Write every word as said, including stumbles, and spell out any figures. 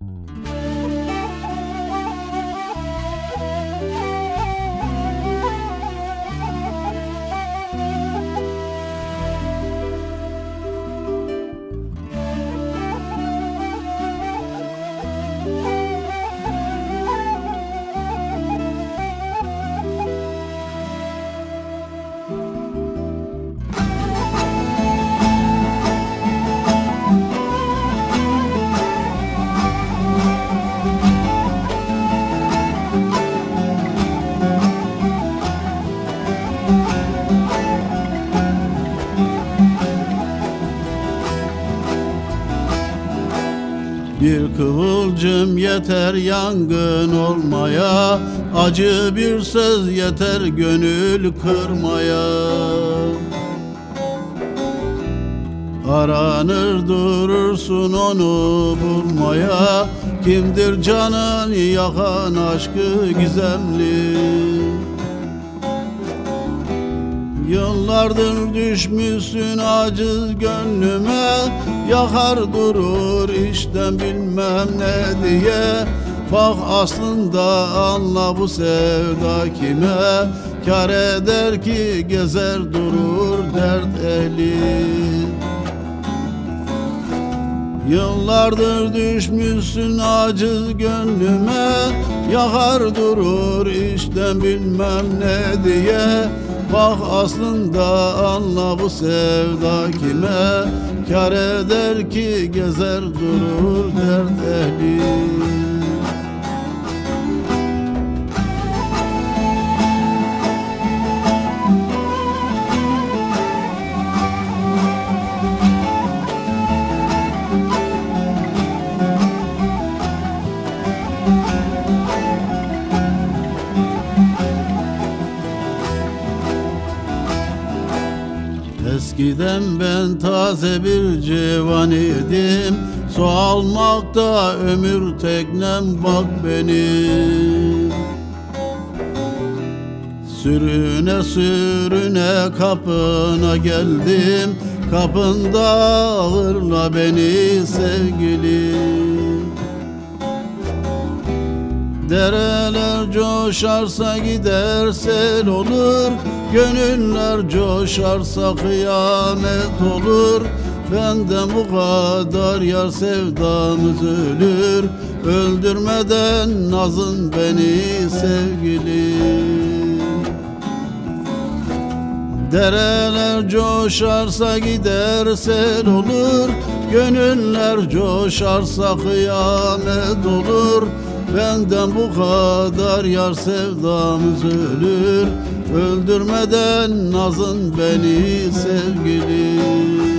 Bir kıvılcım yeter yangın olmaya, acı bir söz yeter gönül kırmaya. Aranır durursun onu bulmaya, kimdir canını yakan aşkı gizemli. Yıllardır düşmüşsün aciz gönlüme, yakar durur işten bilmem ne diye. Bak aslında anla bu sevda kime, kâr eder ki gezer durur dert ehli. Yıllardır düşmüşsün aciz gönlüme, yakar durur işten bilmem ne diye. Bak aslında anla bu sevda kime, kâr eder ki gezer durur dert ehli. Eskiden ben taze bir civan idim, su almakta ömür teknem bak benim. Sürüne sürüne kapına geldim, kapında ağırla beni sevgilim. Dereler coşarsa gider sel olur, gönüller coşarsa kıyamet olur. Benden bu kadar yar sevdamız ölür, öldürmeden nazın beni sevgilim. Dereler coşarsa gider sel olur, gönüller coşarsa kıyamet olur. Benden bu kadar yar sevdamız ölür, öldürmeden nazın beni sevgilim.